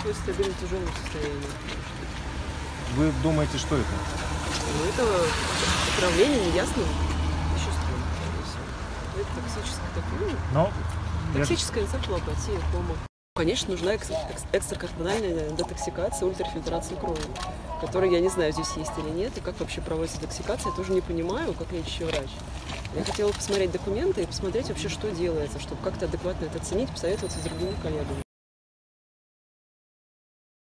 находится в стабильно тяжелом состоянии. Вы думаете, что это? Ну, это отравление неясным веществом. Это токсическая энцефалопатия, кома. Конечно, нужна экстракорпоральная детоксикация, ультрафильтрация крови, которая, я не знаю, здесь есть или нет, и как вообще проводится детоксикация, я тоже не понимаю, как лечащий врач. Я хотела посмотреть документы и посмотреть вообще, что делается, чтобы как-то адекватно это оценить, посоветоваться с другими коллегами.